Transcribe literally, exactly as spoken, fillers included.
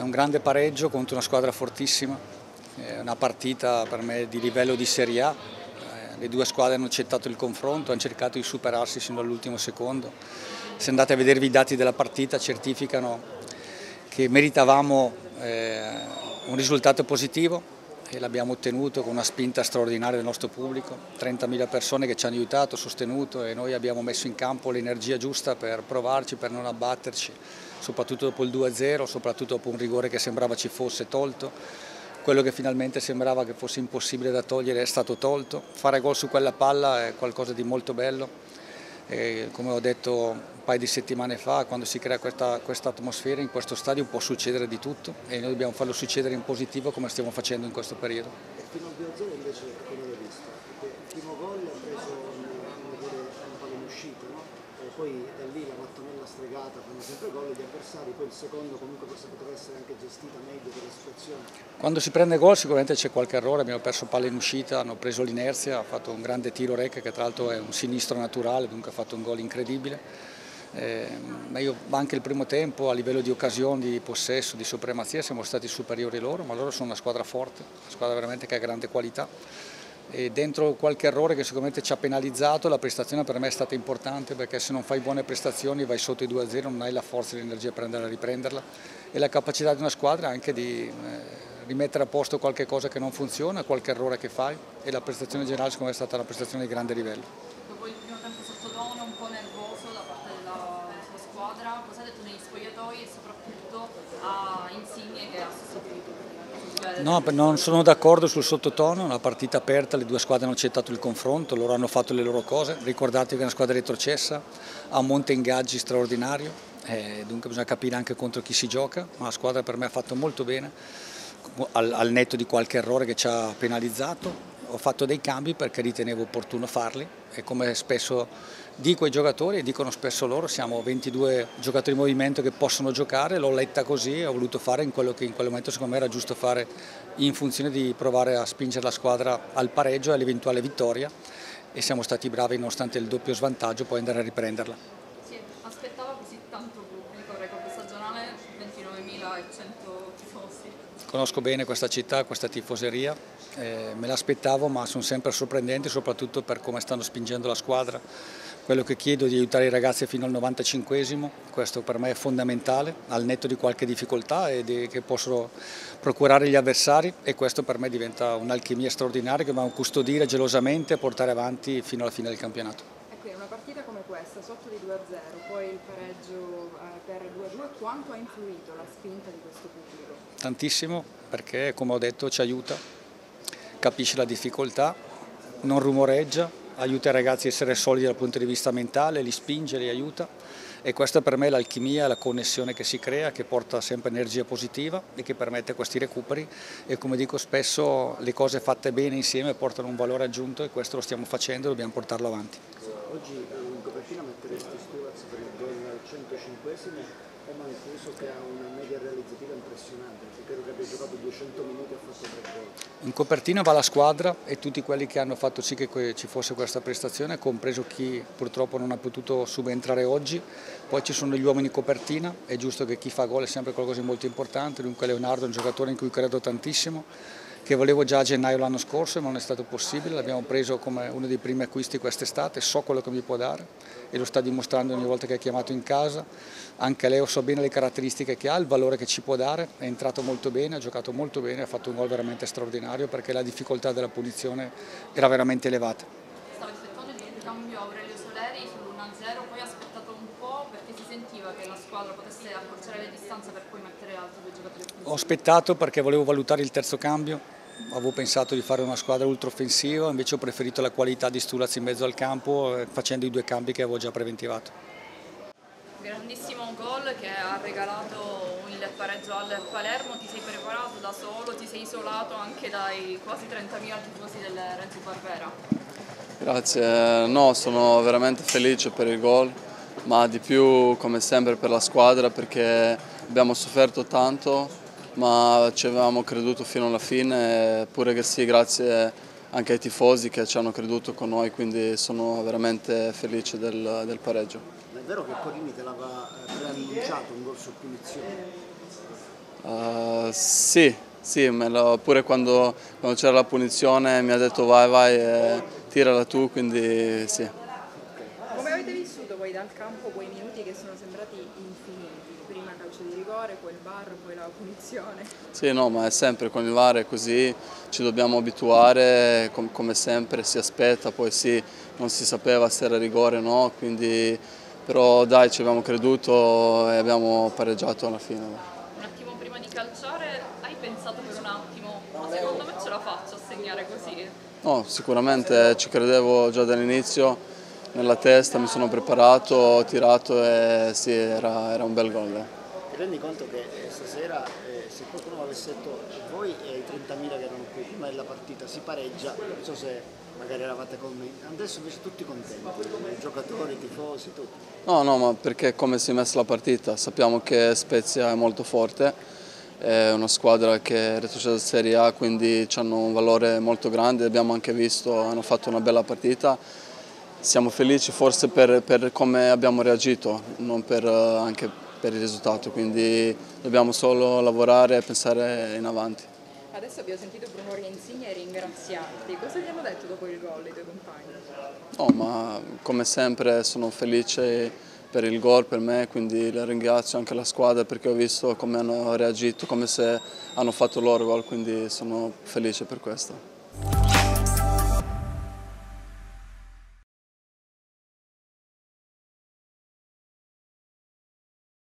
un grande pareggio contro una squadra fortissima, è una partita per me di livello di Serie A, le due squadre hanno accettato il confronto, hanno cercato di superarsi fino all'ultimo secondo. Se andate a vedervi i dati della partita certificano che meritavamo eh, un risultato positivo e l'abbiamo ottenuto con una spinta straordinaria del nostro pubblico, trentamila persone che ci hanno aiutato, sostenuto e noi abbiamo messo in campo l'energia giusta per provarci, per non abbatterci, soprattutto dopo il due a zero, soprattutto dopo un rigore che sembrava ci fosse tolto. Quello che finalmente sembrava che fosse impossibile da togliere è stato tolto. Fare gol su quella palla è qualcosa di molto bello. E come ho detto un paio di settimane fa, quando si crea questa, questa atmosfera in questo stadio può succedere di tutto e noi dobbiamo farlo succedere in positivo come stiamo facendo in questo periodo. E fino al due a zero invece come l'hai visto? Perché il primo gol ha preso una palla in uscita, no? E poi da lì la mattonella stregata, fanno sempre gol gli avversari, poi il secondo comunque forse poteva essere anche gestita meglio per la situazione. Quando si prende gol sicuramente c'è qualche errore, abbiamo perso palla in uscita, hanno preso l'inerzia, ha fatto un grande tiro Recca che tra l'altro è un sinistro naturale, dunque ha fatto un gol incredibile. Eh, ma io anche il primo tempo a livello di occasioni, di possesso, di supremazia siamo stati superiori loro, ma loro sono una squadra forte, una squadra veramente che ha grande qualità. E dentro qualche errore che sicuramente ci ha penalizzato, la prestazione per me è stata importante perché se non fai buone prestazioni vai sotto i due a zero, non hai la forza e l'energia per andare a riprenderla e la capacità di una squadra è anche di eh, rimettere a posto qualche cosa che non funziona, qualche errore che fai e la prestazione generale secondo me è stata una prestazione di grande livello. Dopo il primo tempo sottotono, un po' nervoso da parte della sua squadra, cosa ha detto negli spogliatoi e soprattutto a Insigne che ha sostituito? No, non sono d'accordo sul sottotono, una partita aperta, le due squadre hanno accettato il confronto, loro hanno fatto le loro cose, ricordatevi che è una squadra retrocessa, ha un monte ingaggi straordinario, eh, dunque bisogna capire anche contro chi si gioca, ma la squadra per me ha fatto molto bene, al, al netto di qualche errore che ci ha penalizzato. Ho fatto dei cambi perché ritenevo opportuno farli e come spesso dico ai giocatori e dicono spesso loro siamo ventidue giocatori in movimento che possono giocare, l'ho letta così e ho voluto fare in quello che in quel momento secondo me era giusto fare in funzione di provare a spingere la squadra al pareggio e all'eventuale vittoria e siamo stati bravi nonostante il doppio svantaggio poi andare a riprenderla. Si aspettava così tanto pubblico, record stagionale ventinovemilacento tifosi. Conosco bene questa città, questa tifoseria, eh, me l'aspettavo ma sono sempre sorprendenti soprattutto per come stanno spingendo la squadra. Quello che chiedo è di aiutare i ragazzi fino al novantacinquesimo, questo per me è fondamentale, al netto di qualche difficoltà e di, che possono procurare gli avversari e questo per me diventa un'alchimia straordinaria che dobbiamo custodire gelosamente e portare avanti fino alla fine del campionato. Ecco, in una partita come questa, sotto di due a zero, poi il pareggio eh, per due a due, quanto ha influito la spinta di questo pubblico? Tantissimo, perché come ho detto ci aiuta, capisce la difficoltà, non rumoreggia, aiuta i ragazzi a essere solidi dal punto di vista mentale, li spinge, li aiuta e questa per me è l'alchimia, la connessione che si crea, che porta sempre energia positiva e che permette questi recuperi e come dico spesso le cose fatte bene insieme portano un valore aggiunto e questo lo stiamo facendo e dobbiamo portarlo avanti. Oggi in copertina metteresti Sturaz per il gol centocinquesimo o Mancuso che ha una media realizzativa impressionante, credo che abbia giocato duecento minuti e ha fatto tre gol. In copertina va la squadra e tutti quelli che hanno fatto sì che ci fosse questa prestazione, compreso chi purtroppo non ha potuto subentrare oggi, poi ci sono gli uomini in copertina, è giusto che chi fa gol è sempre qualcosa di molto importante, dunque Leonardo è un giocatore in cui credo tantissimo, che volevo già a gennaio l'anno scorso ma non è stato possibile, l'abbiamo preso come uno dei primi acquisti quest'estate, so quello che mi può dare e lo sta dimostrando ogni volta che è chiamato in casa, anche Leo so bene le caratteristiche che ha, il valore che ci può dare, è entrato molto bene, ha giocato molto bene, ha fatto un gol veramente straordinario perché la difficoltà della punizione era veramente elevata. Stava effettuando il cambio Aurelio Soleri sull'uno a zero, poi ha aspettato un po' perché si sentiva che la squadra potesse accorciare le distanze per poi mettere altri due giocatori offensivi. Ho aspettato perché volevo valutare il terzo cambio, avevo pensato di fare una squadra ultra offensiva, invece ho preferito la qualità di Sturaz in mezzo al campo facendo i due cambi che avevo già preventivato. Grandissimo gol che ha regalato il pareggio al Palermo, ti sei preparato da solo, ti sei isolato anche dai quasi trentamila tifosi del Renzo Barbera. Grazie, no, sono veramente felice per il gol, ma di più come sempre per la squadra perché abbiamo sofferto tanto, ma ci avevamo creduto fino alla fine, pure che sì, grazie anche ai tifosi che ci hanno creduto con noi, quindi sono veramente felice del, del pareggio. Ma è vero che Porini te l'aveva preannunciato un gol su punizione? Uh, sì, sì, me lo, pure quando, quando c'era la punizione mi ha detto vai vai e tirala tu, quindi sì. Come avete vissuto poi dal campo quei minuti che sono sembrati infiniti? Prima calcio di rigore, poi il V A R, poi la punizione. Sì, no, ma è sempre con il V A R è così, ci dobbiamo abituare, com come sempre si aspetta, poi sì, non si sapeva se era rigore o no, quindi, però dai, ci abbiamo creduto e abbiamo pareggiato alla fine. Un attimo prima di calciare hai pensato per un attimo, ma secondo me ce la faccio a segnare così? No, sicuramente ci credevo già dall'inizio, nella testa mi sono preparato, ho tirato e sì, era, era un bel gol. Ti rendi conto che eh, stasera, eh, se qualcuno avesse detto voi e i trentamila che erano qui prima della partita si pareggia, non so se magari eravate convinti, adesso invece tutti contenti, i giocatori, i tifosi, tutti. No, no, ma perché come si è messa la partita? Sappiamo che Spezia è molto forte, è una squadra che è retrocessa in Serie A, quindi hanno un valore molto grande, abbiamo anche visto, hanno fatto una bella partita. Siamo felici forse per, per come abbiamo reagito, non per, anche per il risultato, quindi dobbiamo solo lavorare e pensare in avanti. Adesso abbiamo sentito Bruno Insigne ringraziarti. Cosa ti hanno detto dopo il gol i tuoi compagni? No, ma come sempre sono felice per il gol per me, quindi le ringrazio anche la squadra perché ho visto come hanno reagito, come se hanno fatto loro gol, quindi sono felice per questo.